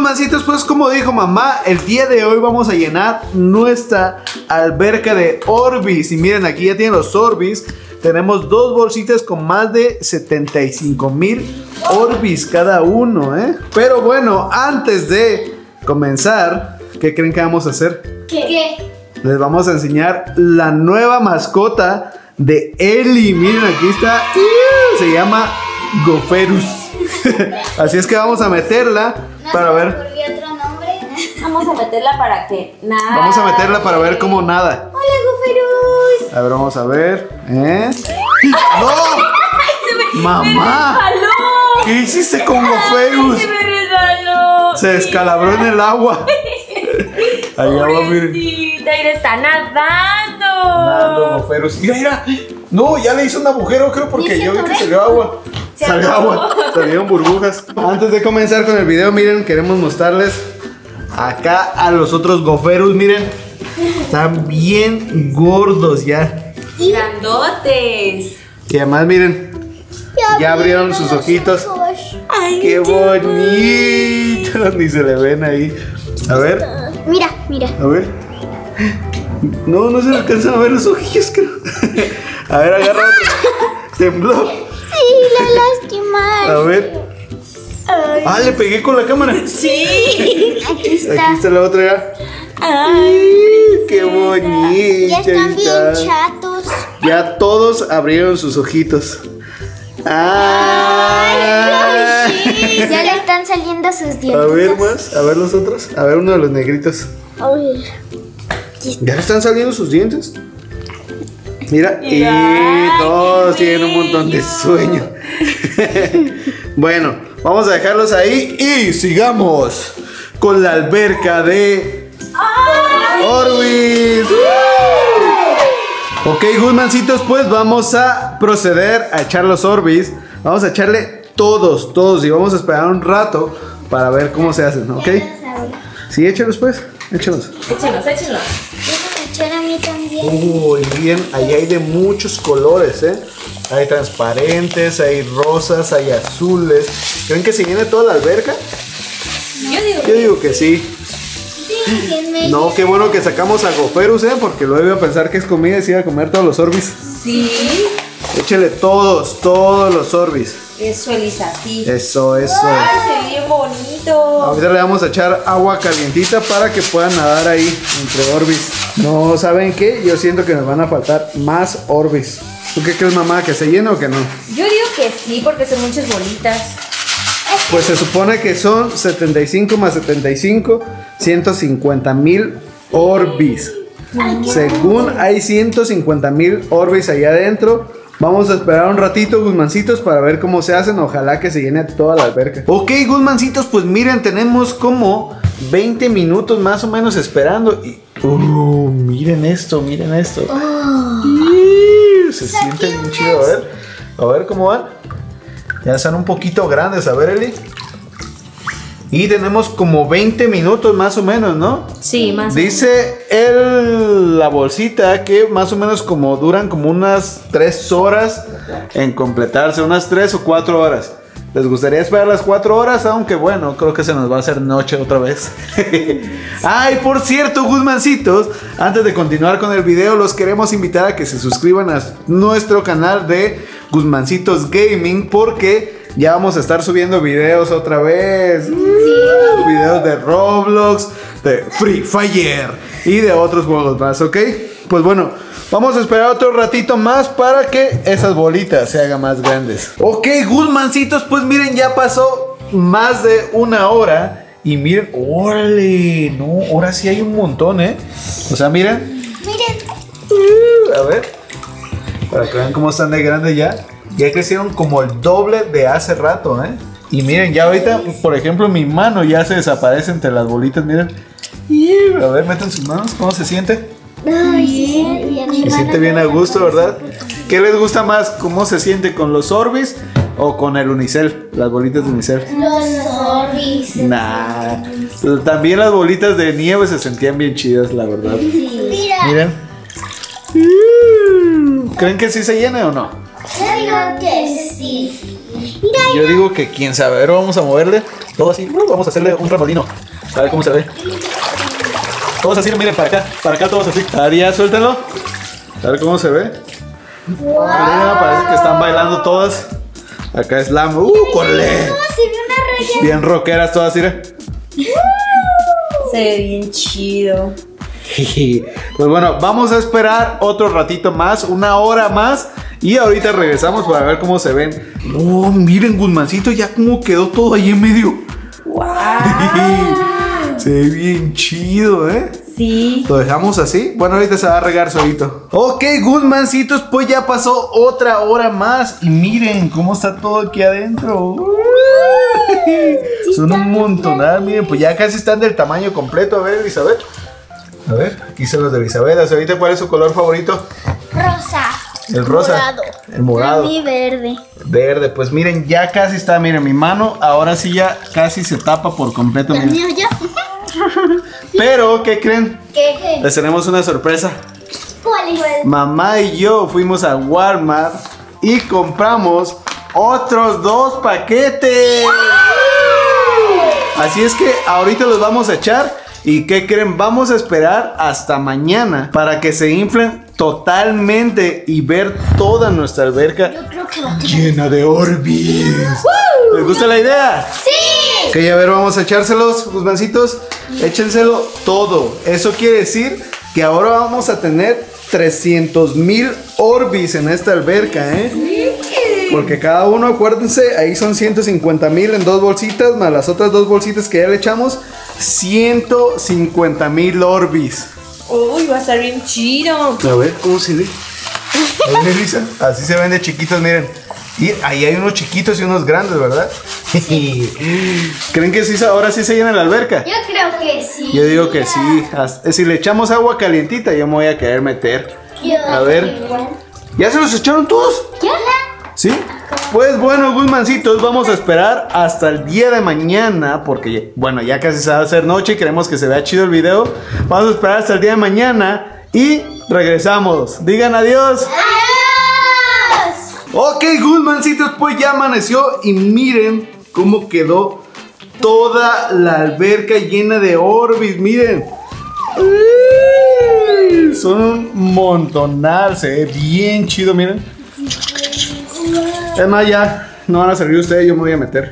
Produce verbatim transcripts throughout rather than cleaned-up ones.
Guzmancitos, pues como dijo mamá, el día de hoy vamos a llenar nuestra alberca de Orbis. Y miren, aquí ya tienen los Orbis. Tenemos dos bolsitas con más de setenta y cinco mil Orbis cada uno, ¿eh? Pero bueno, antes de comenzar, ¿qué creen que vamos a hacer? ¿Qué? Les vamos a enseñar la nueva mascota de Eli. Miren, aquí está. Se llama Goferus. Así es que vamos a meterla ¿No para se me ver. ocurrió otro nombre? Vamos a meterla para que nada. Vamos a meterla para ver cómo nada. Hola, Goferus. A ver, vamos a ver. ¿Eh? ¡No! me, ¡Mamá! ¡Me resbaló! ¿Qué hiciste con Goferus? ¡Se me resbaló! Se descalabró en el agua. Allá va, miren. Pobrecita, y está nadando. Nando, Goferus. Mira, mira. No, ya le hizo un agujero, creo, porque yo vi que salió agua. Se Salió ahogó. agua, salieron burbujas. Antes de comenzar con el video, miren, queremos mostrarles acá a los otros Goferus. Miren, están bien gordos ya. Grandotes. Y además, miren, ya abrieron sus ojitos. Ay, ¡Qué bonitos! Ni se le ven ahí. A ver, Mira, mira. a ver. No, no se le alcanzan a ver los ojillos, creo. A ver, agarra otro. Tembló. Sí, la lastimaron. A ver. Ay. Ah, le pegué con la cámara. Sí. Aquí está. Aquí está la otra ya. Ay, ¡Qué bonita! Ya están bien está. chatos. Ya todos abrieron sus ojitos. Ay, ¡Ah! sí. Ya le están saliendo sus dientes. A ver más, a ver los otros. A ver uno de los negritos. Ay. ¿Ya le están saliendo sus dientes? Mira, y Ay, todos qué tienen un montón de bello. sueño. Bueno, vamos a dejarlos ahí y sigamos con la alberca de Orbis. Ok, Guzmancitos, pues vamos a proceder a echar los Orbis. Vamos a echarle todos, todos y vamos a esperar un rato para ver cómo se hacen, ¿ok? Sí, échalos pues, échalos. Échenos, échenos. Déjame echar a mí también. Uy, bien, ahí hay de muchos colores, ¿eh? Hay transparentes, hay rosas, hay azules. ¿Creen que se llene toda la alberca? Yo digo Yo digo que sí. Déjenme. No, qué bueno que sacamos a Goferus, ¿eh? Porque luego iba a pensar que es comida y se iba a comer todos los Orbis. sí. Échale todos, todos los Orbis. Eso, Elisa, sí. Eso, eso. Ay, se ve bien bonito. Ahorita le vamos a echar agua calientita para que puedan nadar ahí entre Orbis. No, ¿saben qué? Yo siento que nos van a faltar más Orbis. ¿Tú qué crees, mamá? ¿Que se llene o que no? Yo digo que sí, porque son muchas bolitas. Pues se supone que son setenta y cinco más setenta y cinco, ciento cincuenta mil Orbis. Según hay ciento cincuenta mil Orbis allá adentro. Vamos a esperar un ratito, Guzmancitos, para ver cómo se hacen. Ojalá que se llene toda la alberca. Ok, Guzmancitos, pues miren, tenemos como veinte minutos más o menos esperando. Y, uh, miren esto, miren esto. Uh, se siente bien chido. A ver, a ver cómo van. Ya están un poquito grandes. A ver, Eli. Y tenemos como veinte minutos más o menos, ¿no? Sí, más. Dice el, la bolsita que más o menos como duran como unas tres horas en completarse, unas tres o cuatro horas. ¿Les gustaría esperar las cuatro horas? Aunque bueno, creo que se nos va a hacer noche otra vez. Ay, por cierto, Guzmancitos, antes de continuar con el video, los queremos invitar a que se suscriban a nuestro canal de Guzmancitos Gaming, porque ya vamos a estar subiendo videos otra vez. Sí. Videos de Roblox, de Free Fire y de otros juegos más, ¿ok? Pues bueno, vamos a esperar otro ratito más para que esas bolitas se hagan más grandes. Ok, Guzmancitos, pues miren, ya pasó más de una hora. Y miren, órale, no, ahora sí hay un montón, ¿eh? O sea, miren. Miren. A ver, para que vean cómo están de grandes ya. Ya crecieron como el doble de hace rato, ¿eh? Y miren, ya ahorita, por ejemplo, mi mano ya se desaparece entre las bolitas, miren. A ver, meten sus manos, ¿cómo se siente? Ay, se siente bien. Se siente bien a gusto, ¿verdad? ¿Qué les gusta más? ¿Cómo se siente con los Orbis o con el Unicel? Las bolitas de Unicel. Los Orbis. Nah. También las bolitas de nieve se sentían bien chidas, la verdad. Mira. Miren. ¿Creen que sí se llene o no? Yo digo que sí. Mira. Yo digo que quién sabe. A ver, vamos a moverle. Todo así. Uh, vamos a hacerle un remolino. A ver cómo se ve. Todos así, miren, para acá. Para acá todos así. A ver, ya, suéltenlo. A ver cómo se ve. Wow. Mira, parece que están bailando todas. Acá es la... ¡Uh, corre! Se ve una raya. Bien rockeras todas, mira. Se ve bien chido. Pues bueno, vamos a esperar otro ratito más, una hora más. Y ahorita regresamos para ver cómo se ven. Oh, miren, Guzmancito, ya como quedó todo ahí en medio. ¡Wow! Se ve bien chido, ¿eh? Sí. Lo dejamos así. Bueno, ahorita se va a regar solito. Ok, Guzmancitos, pues ya pasó otra hora más. Y miren cómo está todo aquí adentro. Son un montón. Miren, pues ya casi están del tamaño completo. A ver, Elizabeth. A ver, aquí son los de Elizabeth. Ahorita, ¿cuál es su color favorito? Rosa. El rosa. Morado. El morado. A mí verde. Verde, pues miren, ya casi está. Miren, mi mano ahora sí ya casi se tapa por completo. El Miren. mío ya. Pero, ¿qué creen? ¿Qué? Les tenemos una sorpresa. ¿Cuál es? Mamá y yo fuimos a Walmart y compramos otros dos paquetes. Así es que ahorita los vamos a echar. ¿Y qué creen? Vamos a esperar hasta mañana para que se inflen totalmente y ver toda nuestra alberca Yo creo que va a llena de Orbis. ¿Les gusta la idea? ¡Sí! Ok, a ver, vamos a echárselos, Guzmancitos. Échenselo todo. Eso quiere decir que ahora vamos a tener trescientos mil Orbis en esta alberca, ¿eh? Porque cada uno, acuérdense, ahí son ciento cincuenta mil en dos bolsitas, más las otras dos bolsitas que ya le echamos, ciento cincuenta mil Orbis. Uy, va a estar bien chido. A ver, ¿cómo se ve? A ver, Elisa. Así se ven de chiquitos, miren. Y ahí hay unos chiquitos y unos grandes, ¿verdad? ¿Creen que sí, ahora sí se llena la alberca? Yo creo que sí. Yo digo que sí. Hasta- Si le echamos agua calientita, yo me voy a querer meter. Yo A ver. igual. ¿Ya se los echaron todos? ¿Ya? ¿Sí? Pues bueno, Guzmancitos, vamos a esperar hasta el día de mañana, porque, bueno, ya casi se va a hacer noche y queremos que se vea chido el video. Vamos a esperar hasta el día de mañana y regresamos. Digan adiós. ¡Adiós! Ok, Guzmancitos, pues ya amaneció y miren cómo quedó toda la alberca llena de Orbis, miren. Uy, son un montonal, se ve bien chido, miren. Es más, ya no van a salir ustedes, yo me voy a meter.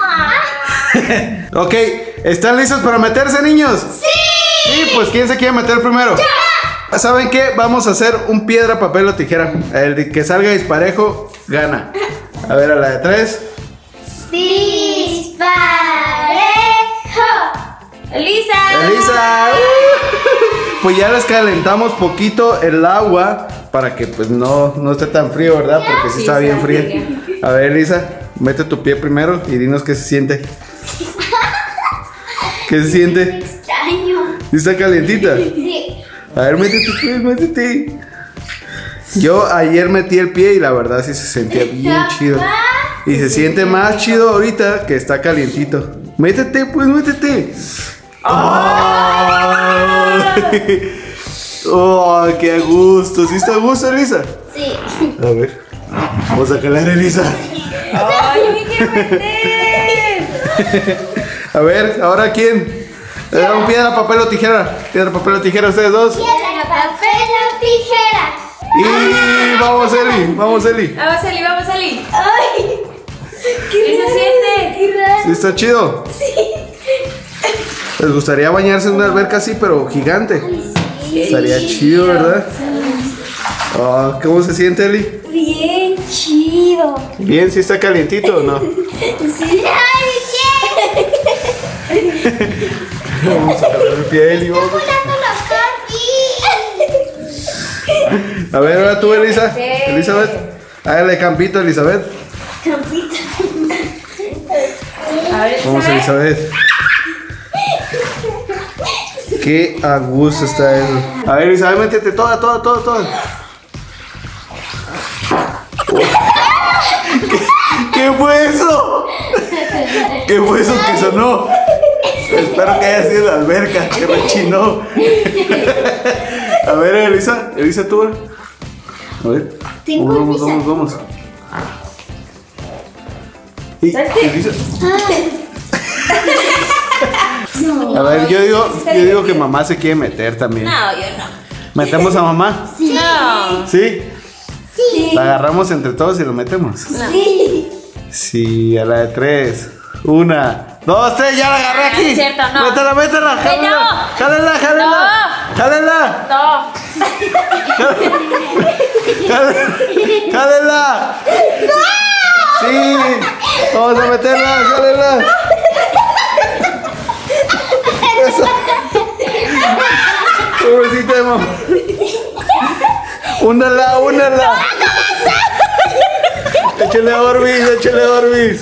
Ok, ¿están listos para meterse, niños? ¡Sí! Sí, pues ¿quién se quiere meter primero? ¿Saben qué? Vamos a hacer un piedra, papel o tijera. El que salga disparejo, gana. A ver, a la de tres. ¡Disparejo! ¡Elisa! ¡Elisa! Pues ya les calentamos poquito el agua para que pues no, no esté tan frío, ¿verdad? Porque sí Sí, está bien está fría. fría. A ver, Elisa, mete tu pie primero y dinos qué se siente. ¿Qué se siente? Extraño. ¿Sí está calientita? Sí. A ver, mete tu pie, métete. Yo ayer metí el pie y la verdad sí se sentía bien chido. Y se siente más chido ahorita que está calientito. Métete, pues métete. ¡Ay! ¡Oh, qué a gusto! ¿Sí está a gusto, Elisa? Sí. A ver, vamos a calar, Elisa. ¡Ay, yo me quiero meter! A ver, ¿ahora quién? Eh, un piedra, papel o tijera. Piedra, papel o tijera, ustedes dos. Piedra, papel o tijera. Y vamos, Eli, vamos, Eli. Vamos, Eli, vamos, Eli. ¡Ay! ¿Qué se siente? ¡Qué raro! ¿Sí está chido? Sí. Les gustaría bañarse en una alberca así, pero gigante. Sí. Estaría chido, ¿verdad? Ah, ¿cómo se siente, Eli? Bien chido. Bien, ¿sí está calientito o no? Sí. ¡Ay, Vamos a calar el pie, Eli, vamos. volando los Orbis! A ver, ahora tú, Elisa. Elizabeth. Hágale campito, Elizabeth. Campito. A ver, Vamos, Elizabeth. Elizabeth. Qué a gusto está eso. A ver, Elizabeth, métete toda, toda, toda, toda. ¿Qué, ¿Qué fue eso? ¿Qué fue eso que sonó? Espero que haya sido la alberca que rechinó. A ver, Elisa, Elisa, tú. A ver. Tengo Vamos, Elisa. vamos, vamos. Y, Salte. Elisa. A ver, yo digo, yo digo que mamá se quiere meter también. No, yo no. ¿Metemos a mamá? Sí. No. ¿Sí? Sí. La agarramos entre todos y lo metemos. Sí. Sí, a la de tres. Una, dos, tres, ya la agarré aquí. No es cierto, no. Métela, métela, Ay, jálela. no. Jálela, jálela. Jálela. No. Jálela. Jálela. Sí. Vamos a meterla, jálela. Eso. Pobrecita de mamá. Únala, únala. Échale Orbis, échale Orbis.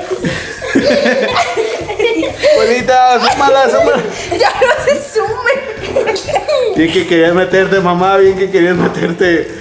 Bonita, súmala, súmala. Ya no se sume. Bien que querías meterte, mamá, bien que querías meterte.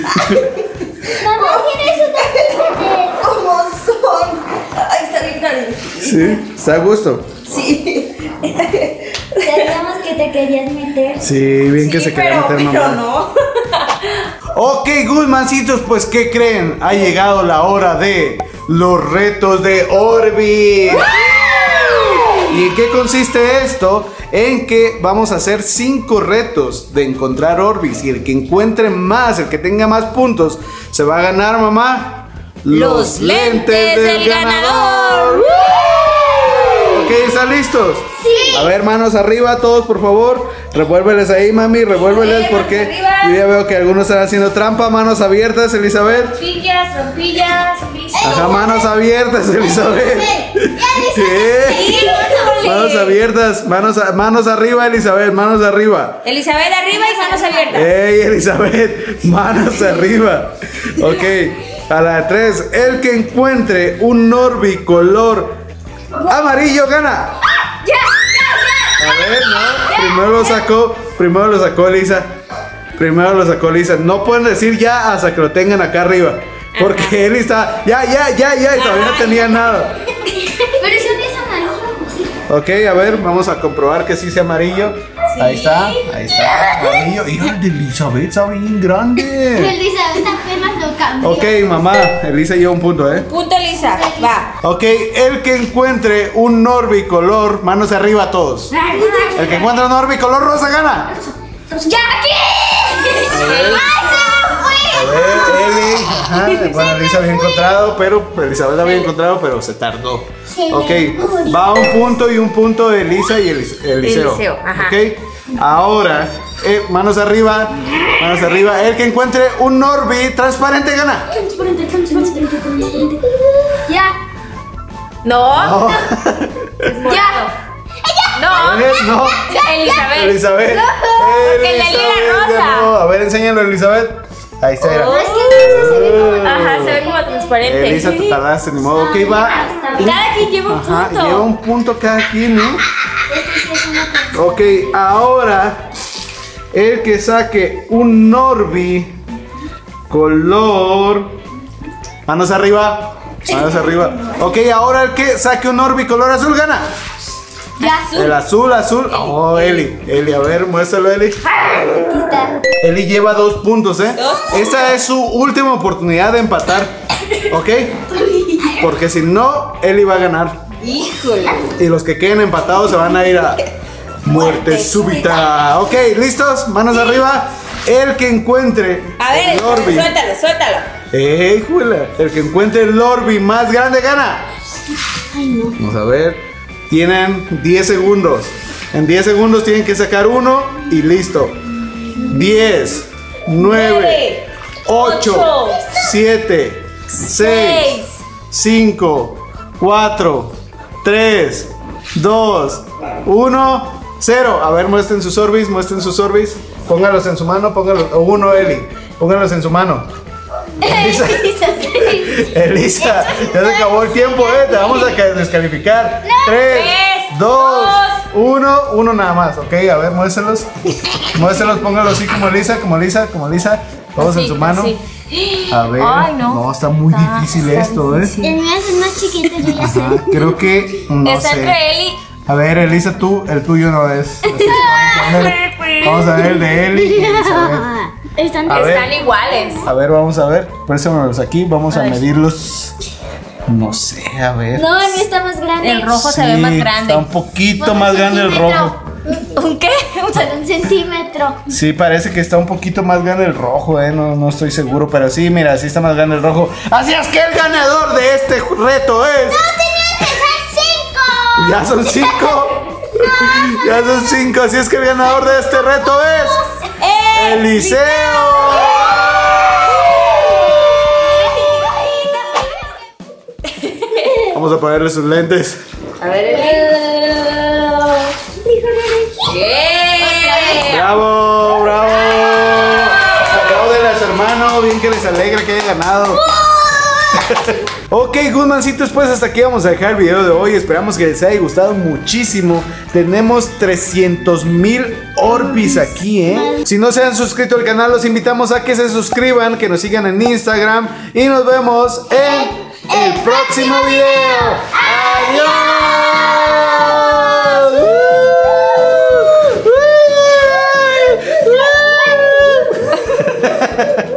Mamá tiene su tarjeta. ¿Cómo son? Ay, está bien caliente. Sí, está a gusto. Sí. Sabíamos que te querías meter. Sí, bien que Sí, se quería pero, meter, pero mamá. no. Ok, Guzmancitos, pues ¿qué creen? Ha llegado la hora de los retos de Orbis. ¿Y en qué consiste esto? En que vamos a hacer cinco retos de encontrar Orbis. Y el que encuentre más, el que tenga más puntos, se va a ganar, mamá, Los lentes del ganador. Ok, ¿están listos? Sí. A ver, manos arriba, todos por favor. Revuélveles ahí, mami, revuélveles A ver, porque manos arriba. yo ya veo que algunos están haciendo trampa. Manos abiertas, Elizabeth. Rompillas, rompillas, Ajá, manos abiertas, Elizabeth. ¿Qué? Manos abiertas, manos, a- manos arriba, Elizabeth, manos arriba. Elizabeth arriba y manos abiertas. Ey, Elizabeth, manos arriba. Ok, a la de tres. El que encuentre un Orbi color amarillo gana. A ver, no. Primero lo sacó, primero lo sacó Elisa. Primero lo sacó Elisa. No pueden decir ya hasta que lo tengan acá arriba. Porque él está, ya, ya, ya, ya, y todavía no tenía nada. Pero eso no es amarillo. Ok, a ver, vamos a comprobar que sí sea amarillo. Ahí está, ahí está, amarillo. Y el de Elizabeth está bien grande. Elizabeth apenas lo cambió. Ok, mamá, Elisa lleva un punto, ¿eh? Punto, Elisa. Va. Ok, el que encuentre un Orbi color, manos arriba todos. El que encuentre un Orbi color rosa gana. ¡Ya aquí! A ver. ¡Ay, se me fue! A ver, Eli. Ajá, bueno, Elisa había encontrado, pero Elizabeth había encontrado, pero se tardó. Se Ok, me va un punto y un punto de Elisa y Elis- Eliseo. Eliseo, ajá. Ok, ahora, eh, manos arriba, manos arriba. El que encuentre un Orbi transparente gana. Transparente, transparente, transparente. Ya. No. No, Ya. No. eh, no. Elizabeth. Elizabeth. Porque el de Eli era rosa. ganó. A ver, enséñalo, Elizabeth. Ahí está. era. Es que no se ve como. Ajá, se ve como transparente. Elisa, te tardaste, ni modo. Ok, va. Cada quien lleva un Ajá, punto. lleva un punto cada quien, ¿no? Este sí es una transparente. Ok, ahora el que saque un Orbi color. Manos arriba. Manos arriba. Ok, ahora el que saque un Orbi color azul gana. Ya. El azul, azul. Oh, Eli. Eli, a ver, muéstralo, Eli. Aquí está. Eli lleva dos puntos, ¿eh? Dos. Esta es su última oportunidad de empatar. ¿Ok? Porque si no, Eli va a ganar. Híjole. Y los que queden empatados se van a ir a muerte súbita. Ok, ¿listos? Manos arriba. El que encuentre A ver, el Orbi. suéltalo, suéltalo. ¡Ey, juela! El que encuentre el Orbi más grande gana. Ay, no. Vamos a ver. Tienen diez segundos. En diez segundos tienen que sacar uno y listo. diez, nueve, ocho, siete, seis, cinco, cuatro, tres, dos, uno, cero. A ver, muestren sus Orbis, muestren sus Orbis. Póngalos en su mano, póngalos. O uno, Eli. Póngalos en su mano. Elisa, Elisa, ya se acabó el tiempo, eh. Te vamos a ca- descalificar. Tres, Tres, dos, dos. uno, uno nada más, ok. A ver, muéstrelos. Muéstrelos, póngalos así como Elisa, como Elisa, como Elisa. Todos en Así, su mano. así. A ver. Ay, no. está muy Está- difícil está esto, difícil. eh. El mío es más chiquito, yo ya sé. Ajá, creo que no Está sé. entre Eli. A ver, Elisa, tú, el tuyo no es. Vamos a ver el de Eli y Elizabeth. Están A ver. Están iguales. A ver, vamos a ver. Préstamelos aquí, vamos a Ay. medirlos. No sé, a ver. No, el mío está más grande. El rojo Sí, se ve más grande. Está un poquito Por un más grande el centímetro. rojo. ¿Un qué? Un Por un centímetro. Sí, parece que está un poquito más grande el rojo, eh. No, no estoy seguro, pero sí, mira, sí está más grande el rojo. Así es que el ganador de este reto es. ¡No tenía que ser cinco! Ya son cinco. Ya son cinco. Así es que el ganador de este reto es. Eliseo. Vamos a ponerle sus lentes. A ver, Eli. ¡Yeah! ¡Bravo! ¡Bravo! Apláudeles, hermano. Bien que les alegra que haya ganado. Ok, Goodmancitos, pues hasta aquí vamos a dejar el video de hoy. Esperamos que les haya gustado muchísimo. Tenemos trescientos mil Orbis aquí, ¿eh? Si no se han suscrito al canal, los invitamos a que se suscriban, que nos sigan en Instagram. Y nos vemos en el próximo video. ¡Adiós!